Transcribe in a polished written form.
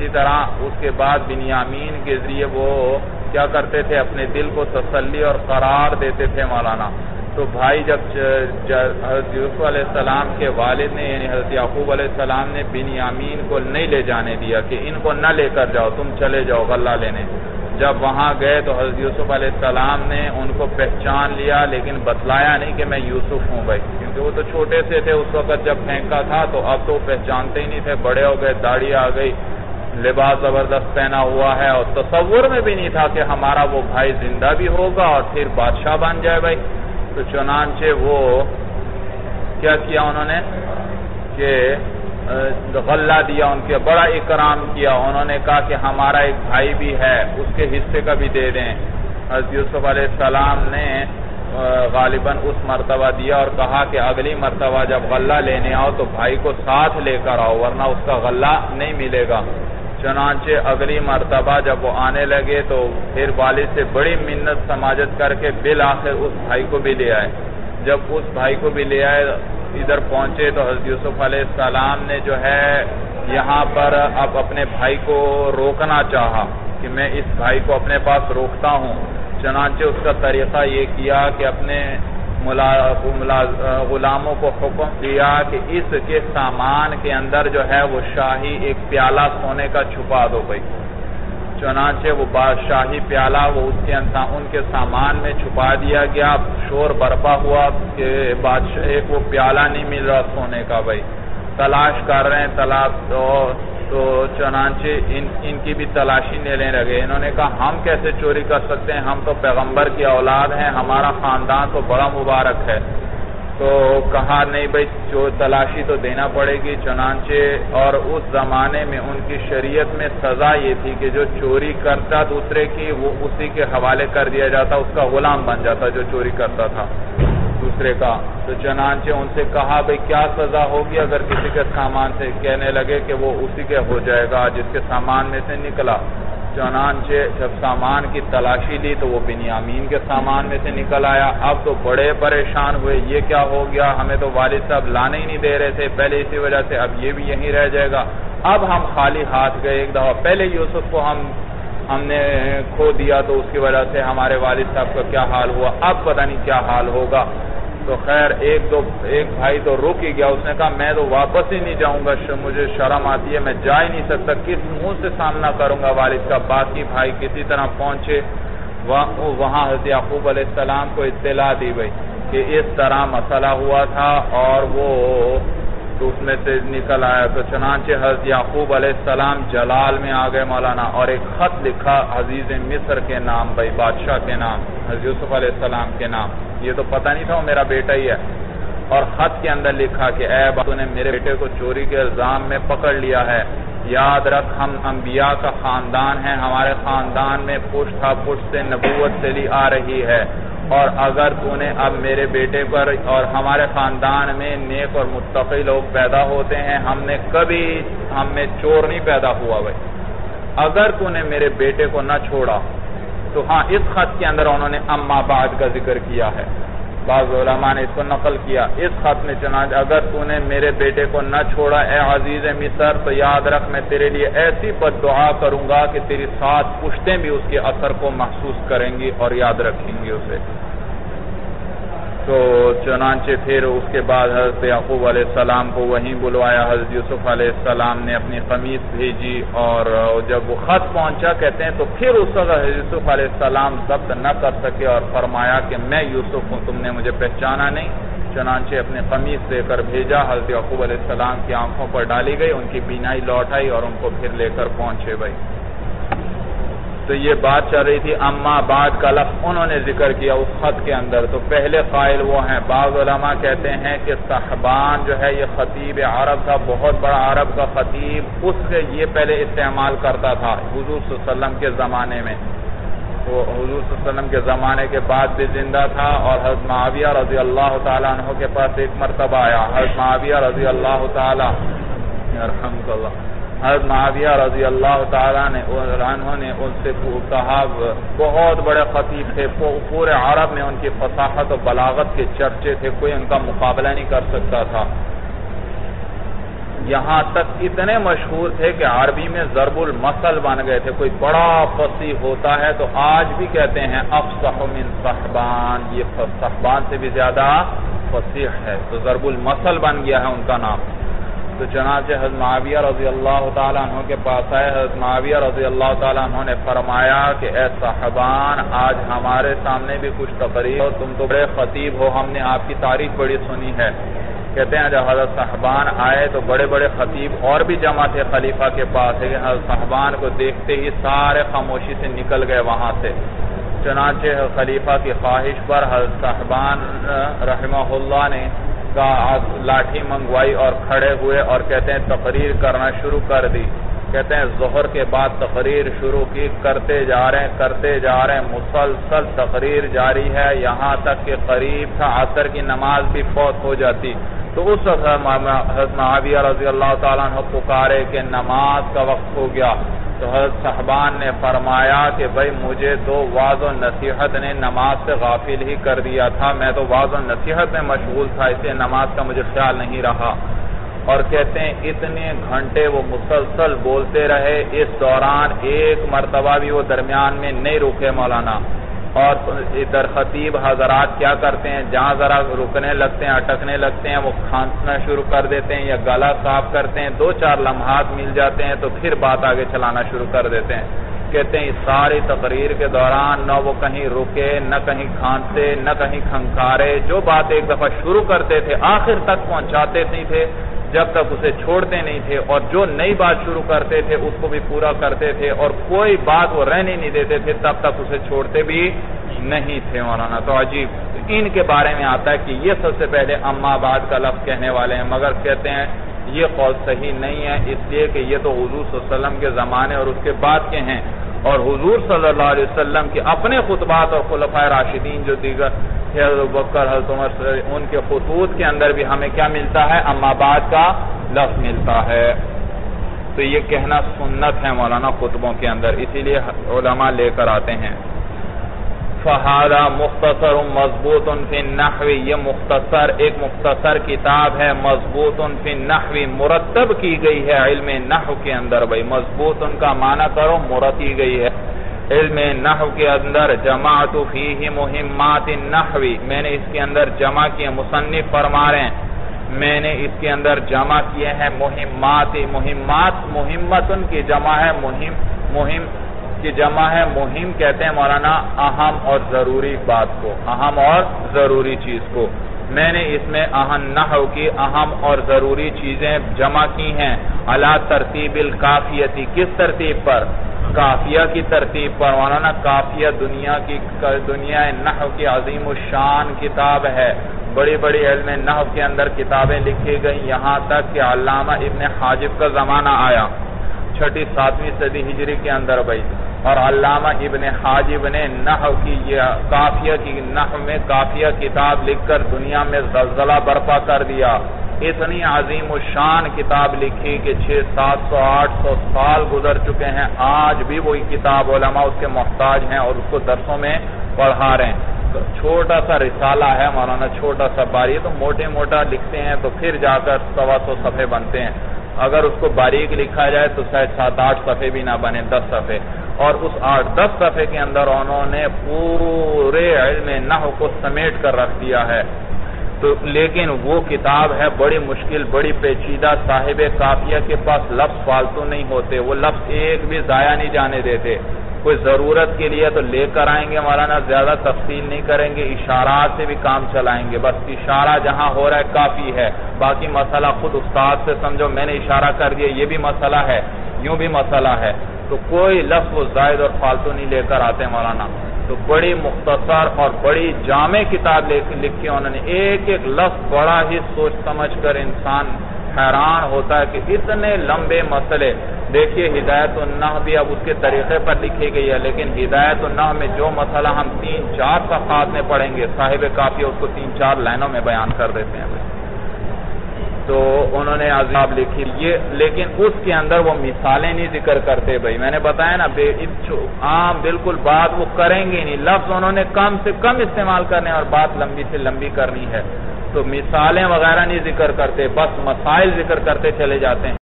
اسی طرح اس کے بعد بنیامین کے ذریعے وہ کیا کرتے تھے، اپنے دل کو تسلی اور قرار دیتے تھے مولانا۔ تو بھائی جب حضرت یوسف علیہ السلام کے والد نے یعنی حضرت یعقوب علیہ السلام نے بنیامین کو نہیں لے جانے دیا کہ ان کو نہ لے کر جاؤ، تم چلے جاؤ غلہ لینے، جب وہاں گئے تو حضرت یوسف علیہ السلام نے ان کو پہچان لیا، لیکن بتلایا نہیں کہ میں یوسف ہوں بھائی، کیونکہ وہ تو چھوٹے سے تھے اس وقت جب پھینکا تھا، تو اب تو پہچانتے ہی نہیں تھے، بڑے ہو گئے، داڑھی آ گئی، لباس زبردست پہنا ہوا ہے، اور تصور میں بھی نہیں تھا کہ ہمارا وہ بھائی زندہ بھی ہوگا اور پھر بادشاہ بن جائے بھائی۔ تو چنانچہ وہ کیا کیا انہوں نے کہ غلہ دیا، ان کے بڑا اکرام کیا، انہوں نے کہا کہ ہمارا ایک بھائی بھی ہے، اس کے حصے کا بھی دے دیں۔ حضرت یوسف علیہ السلام نے غالباً اس مرتبہ دیا اور کہا کہ اگلی مرتبہ جب غلہ لینے آؤ تو بھائی کو ساتھ لے کر آؤ ورنہ اس کا غلہ نہیں ملے گا۔ چنانچہ اگلی مرتبہ جب وہ آنے لگے تو پھر والد سے بڑی منت سماجت کر کے بالآخر اس بھائی کو بھی لے آئے۔ جب اس بھائی کو بھی لے آئے ادھر پہنچے تو حضرت یوسف علیہ السلام نے جو ہے یہاں پر اب اپنے بھائی کو روکنا چاہا کہ میں اس بھائی کو اپنے پاس روکتا ہوں۔ چنانچہ اس کا طریقہ یہ کیا کہ اپنے غلاموں کو حکم دیا کہ اس کے سامان کے اندر جو ہے وہ شاہی ایک پیالہ سونے کا چھپا دو بھائی۔ چنانچہ وہ شاہی پیالہ وہ ان کے سامان میں چھپا دیا گیا۔ شور برپا ہوا کہ بادشاہ ایک وہ پیالہ نہیں مل رہا سونے کا بھائی، تلاش کر رہے ہیں تو چنانچہ ان کی بھی تلاشی لینے لگے۔ انہوں نے کہا ہم کیسے چوری کر سکتے ہیں، ہم تو پیغمبر کی اولاد ہیں، ہمارا خاندان تو بڑا مبارک ہے۔ تو کہا نہیں بھائی تلاشی تو دینا پڑے گی۔ چنانچہ اور اس زمانے میں ان کی شریعت میں سزا یہ تھی کہ جو چوری کرتا دوسرے کی وہ اسی کے حوالے کر دیا جاتا، اس کا غلام بن جاتا جو چوری کرتا تھا دوسرے کا۔ تو چنانچہ ان سے کہا بھئی کیا سزا ہوگی اگر کسی کے سامان سے، کہنے لگے کہ وہ اسی کے ہو جائے گا جس کے سامان میں سے نکلا۔ چنانچہ جب سامان کی تلاشی لی تو وہ بنیامین کے سامان میں سے نکل آیا۔ اب تو بڑے پریشان ہوئے، یہ کیا ہو گیا، ہمیں تو والد صاحب لانے ہی نہیں دے رہے تھے پہلے، اسی وجہ سے اب یہ بھی یہیں رہ جائے گا۔ اب ہم خالی ہاتھ گئے ایک دفعہ، پہلے یوسف کو ہم نے کھو دیا تو اس کی وجہ سے ہمارے والد صاحب کا کیا حال ہوا، اب پتہ نہیں کیا حال ہوگا۔ تو خیر ایک بھائی تو رک ہی گیا، اس نے کہا میں تو واپس ہی نہیں جاؤں گا، مجھے شرم آتی ہے، میں جا ہی نہیں سکتا، کس منہ سے سامنا کروں گا والد کا۔ باقی بھائی کسی طرح پہنچے وہاں حضرت یعقوب علیہ السلام کو اطلاع دی گئی کہ اس طرح مسئلہ ہوا تھا اور وہ تو اس میں سے نکل آیا۔ تو چنانچہ حضرت یعقوب علیہ السلام جلال میں آ گئے مولانا، اور ایک خط لکھا عزیز مصر کے نام بھائی، بادشاہ کے نام، حضرت یوسف علیہ السلام کے نام۔ یہ تو پتہ نہیں تھا وہ میرا بیٹا ہی ہے، اور خط کے اندر لکھا کہ اے تو نے میرے بیٹے کو چوری کے الزام میں پکڑ لیا ہے، یاد رکھ ہم انبیاء کا خاندان ہیں، ہمارے خاندان میں پشت سے نبوت چلی آ رہی ہے، اور اگر تو نے اب میرے بیٹے پر، اور ہمارے خاندان میں نیک اور متقی لوگ پیدا ہوتے ہیں، ہم میں چور نہیں پیدا ہوا بھائی، اگر تو نے میرے بیٹے کو نہ چھوڑا تو ہاں اس خط کے اندر انہوں نے اما بعد کا ذکر کیا ہے، بعض علماء نے اس کو نقل کیا اس خط میں، چنانچہ اگر تو نے میرے بیٹے کو نہ چھوڑا اے عزیز مصر تو یاد رکھ میں تیرے لیے ایسی بد دعا کروں گا کہ تیری 7 پشتیں بھی اس کے اثر کو محسوس کریں گی اور یاد رکھیں گی اسے۔ تو چنانچہ پھر اس کے بعد حضرت یعقوب علیہ السلام کو وہیں بلوایا، حضرت یوسف علیہ السلام نے اپنی قمیص بھیجی، اور جب وہ خط پہنچا کہتے ہیں تو پھر اس وقت حضرت یوسف علیہ السلام ضبط نہ کر سکے اور فرمایا کہ میں یوسف ہوں، تم نے مجھے پہچانا نہیں۔ چنانچہ اپنے قمیص دے کر بھیجا، حضرت یعقوب علیہ السلام کی آنکھوں پر ڈالی گئی، ان کی بینائی لوٹ آئی اور ان کو پھر لے کر پہنچے بھائی۔ تو یہ بات چل رہی تھی، اما بعد کا لفظ انہوں نے ذکر کیا اس خط کے اندر، تو پہلے قائل وہ ہیں، بعض علماء کہتے ہیں کہ صحبان جو ہے یہ خطیب عرب تھا، بہت بڑا عرب کا خطیب، اس سے یہ پہلے استعمال کرتا تھا حضور صلی اللہ علیہ وسلم کے زمانے میں، وہ حضور صلی اللہ علیہ وسلم کے زمانے کے بعد بھی زندہ تھا، اور حضرت معاویہ رضی اللہ تعالیٰ عنہ کے پاس ایک مرتبہ آیا، حضرت معاویہ رضی اللہ تعالیٰ رحمۃ اللہ، حضرت معاویہ رضی اللہ تعالیٰ عنہ نے ان سے کہا، بہت بڑے خطیب تھے، پورے عرب میں ان کی فصاحت و بلاغت کے چرچے تھے، کوئی ان کا مقابلہ نہیں کر سکتا تھا۔ یہاں تک اتنے مشہور تھے کہ عربی میں ضرب المثل بن گئے تھے. کوئی بڑا فصیح ہوتا ہے تو آج بھی کہتے ہیں افصح من صحبان, یہ صحبان سے بھی زیادہ فصیح ہے, تو ضرب المثل بن گیا ہے ان کا نام. تو چنانچہ حضرت معاویہ رضی اللہ تعالیٰ عنہ کے پاس آئے. حضرت معاویہ رضی اللہ تعالیٰ عنہ نے فرمایا کہ اے صحبان, آج ہمارے سامنے بھی کچھ تقریر ہو, تم تو بڑے خطیب ہو, ہم نے آپ کی تعریف بڑی سنی ہے. کہتے ہیں جب حضرت صحبان آئے تو بڑے بڑے خطیب اور بھی جمع تھے خلیفہ کے پاس, لیکن حضرت صحبان کو دیکھتے ہی سارے خاموشی سے نکل گئے وہاں سے. چنانچہ خلیفہ کی خواہش پر حضرت صحبان رحمہ اللہ نے لاٹھی منگوائی اور کھڑے ہوئے اور کہتے ہیں تقریر کرنا شروع کر دی. کہتے ہیں ظہر کے بعد تقریر شروع کی, کرتے جا رہے ہیں, مسلسل تقریر جاری ہے, یہاں تک کہ قریب تھا عصر کی نماز بھی فوت ہو جاتی. تو اس وقت حضرت معاویہ رضی اللہ تعالیٰ عنہ پکارے کہ نماز کا وقت ہو گیا. تو حضرت صحبان نے فرمایا کہ بھائی مجھے تو واعظ و نصیحت نے نماز سے غافل ہی کر دیا تھا, میں تو واعظ و نصیحت میں مشغول تھا, اس لیے نماز کا مجھے خیال نہیں رہا. اور کہتے ہیں اتنے گھنٹے وہ مسلسل بولتے رہے, اس دوران ایک مرتبہ بھی وہ درمیان میں نہیں رکے مولانا. اور ادھر خطیب حضرات کیا کرتے ہیں, جہاں ذرا رکنے لگتے ہیں, اٹکنے لگتے ہیں, وہ کھانسنا شروع کر دیتے ہیں یا گلا صاف کرتے ہیں, 2-4 لمحات مل جاتے ہیں تو پھر بات آگے چلانا شروع کر دیتے ہیں. کہتے ہیں اس ساری تقریر کے دوران نہ وہ کہیں رکے, نہ کہیں کھانسے, نہ کہیں کھنکھارے. جو بات ایک دفعہ شروع کرتے تھے آخر تک پہنچاتے نہیں تھے جب تک اسے چھوڑتے نہیں تھے, اور جو نئی بات شروع کرتے تھے اس کو بھی پورا کرتے تھے, اور کوئی بات وہ رہنے نہیں دیتے تھے تب تک اسے چھوڑتے بھی نہیں تھے مولانا. تو عجیب ان کے بارے میں آتا ہے کہ یہ سب سے پہلے اما بعد کا لفظ کہنے والے ہیں, مگر کہتے ہیں یہ قول صحیح نہیں ہے, اس لیے کہ یہ تو حضور صلی اللہ علیہ وسلم کے زمانے اور اس کے بعد کے ہیں, اور حضور صلی اللہ علیہ وسلم کے اپنے خطبات اور خلفائے راشدین جو دیگر حضرت ابوبکر, حضرت عمر, ان کے خطوط کے اندر بھی ہمیں کیا ملتا ہے, اما بعد کا لفظ ملتا ہے. تو یہ کہنا سنت ہے مولانا خطبوں کے اندر, اسی لیے علماء لے کر آتے ہیں. فہذا مختصر مضبوط فی النحو, یہ ایک مختصر کتاب ہے, مضبوط فی النحو, مرتب کی گئی ہے علم نحو کے اندر. بھائی مضبوط ان کا معنی کرو, مرتب گئی ہے علم نحو کے اندر. جمعت فیہ مہمات النحو, میں نے اس کے اندر جمع کیے, مصنف فرما رہے ہیں میں نے اس کے اندر جمع کیے ہیں مہمات. مہمت ان کی جمع ہے مہم کی جمع ہے مہم, کہتے ہیں مولانا اہم اور ضروری بات کو, اہم اور ضروری چیز کو. میں نے اس میں نحو کی اہم اور ضروری چیزیں جمع کی ہیں. علی ترتیب الکافیتی, کس ترتیب پر, کافیہ کی ترتیب پر مولانا. کافیہ دنیا نحو کی عظیم الشان کتاب ہے, بڑی بڑی علم نحو کے اندر کتابیں لکھی گئیں, یہاں تک کہ علامہ ابن حاجب کا زمانہ آیا 6-7ویں صدی ہجری کے اندر بھائی, اور علامہ ابن حاجب نے نحو کی کافیہ کی نحو میں کافیہ کتاب لکھ کر دنیا میں زلزلہ برپا کر دیا. اتنی عظیم الشان کتاب لکھی کہ 600-700-800 سال گزر چکے ہیں, آج بھی وہی کتاب علماء اس کے محتاج ہیں اور اس کو درسوں میں پڑھا رہے ہیں. چھوٹا سا رسالہ ہے مولانا, چھوٹا سا باری, تو موٹا لکھتے ہیں تو پھر جا کر 100 صفحے بنتے ہیں. اگر اس کو باریک لکھا جائے تو شاید 7-8 صفحے بھی نہ بنے, 10 صفحے. اور اس 8-10 صفحے کے اندر انہوں نے پورے علم نحو کو سمیٹ کر رکھ دیا ہے. تو لیکن وہ کتاب ہے بڑی مشکل, بڑی پیچیدہ. صاحب کافیہ کے پاس لفظ فالتو نہیں ہوتے, وہ لفظ ایک بھی ضائع نہیں جانے دیتے. کوئی ضرورت کے لیے تو لے کر آئیں گے مولانا, زیادہ تفصیل نہیں کریں گے, اشارات سے بھی کام چلائیں گے, بس اشارہ جہاں ہو رہا ہے کافی ہے, باقی مسئلہ خود استاد سے سمجھو, میں نے اشارہ کر دیا یہ بھی مسئلہ ہے, یوں بھی مسئلہ ہے. تو کوئی لفظ وہ زائد اور فالتو نہیں لے کر آتے مولانا. تو بڑی مختصر اور بڑی جامع کتاب لکھی انہوں نے, ایک ایک لفظ بڑا ہی سوچ سمجھ کر انسان حیران ہوتا ہے کہ اتنے لمبے مسئلے. دیکھیے ہدایت-un-Nahve بھی اب اس کے طریقے پر لکھی گئی ہے, لیکن ہدایت-un-Nahve میں جو مسئلہ ہم 3-4 صفحات میں پڑھیں گے, صاحب کافی اس کو 3-4 لائنوں میں بیان کر دیتے ہیں. تو انہوں نے عذاب لکھی یہ, لیکن اس کے اندر وہ مثالیں نہیں ذکر کرتے. بھائی میں نے بتایا نا, عام بالکل بات وہ کریں گے نہیں, لفظ انہوں نے کم سے کم استعمال کرنے اور بات لمبی سے لمبی کرنی ہے. تو مثالیں وغیرہ نہیں ذکر کرتے، بس مسائل ذکر کرتے چلے جاتے ہیں